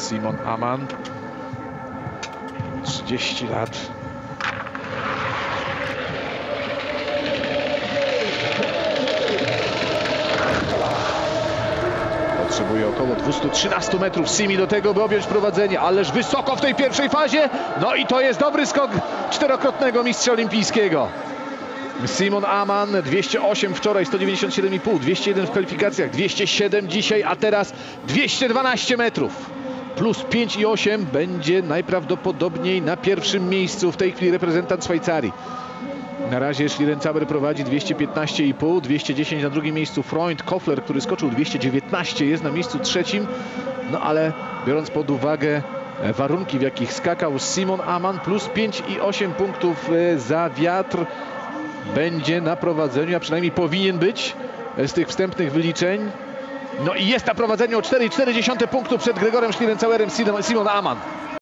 Simon Amann, 30 lat. Potrzebuje około 213 metrów Simi do tego, by objąć prowadzenie, ależ wysoko w tej pierwszej fazie. No i to jest dobry skok czterokrotnego mistrza olimpijskiego. Simon Amann, 208 wczoraj, 197,5, 201 w kwalifikacjach, 207 dzisiaj, a teraz 212 metrów. Plus 5,8 będzie najprawdopodobniej na pierwszym miejscu w tej chwili reprezentant Szwajcarii. Na razie Schlierencauer prowadzi 215,5, 210 na drugim miejscu Freund. Koffler, który skoczył 219, jest na miejscu trzecim. No ale biorąc pod uwagę warunki, w jakich skakał Simon Amann, plus 5,8 punktów za wiatr, będzie na prowadzeniu, a przynajmniej powinien być z tych wstępnych wyliczeń. No i jest na prowadzeniu o 4,4 punktów przed Gregorem Schlierencauerem Simon Amann.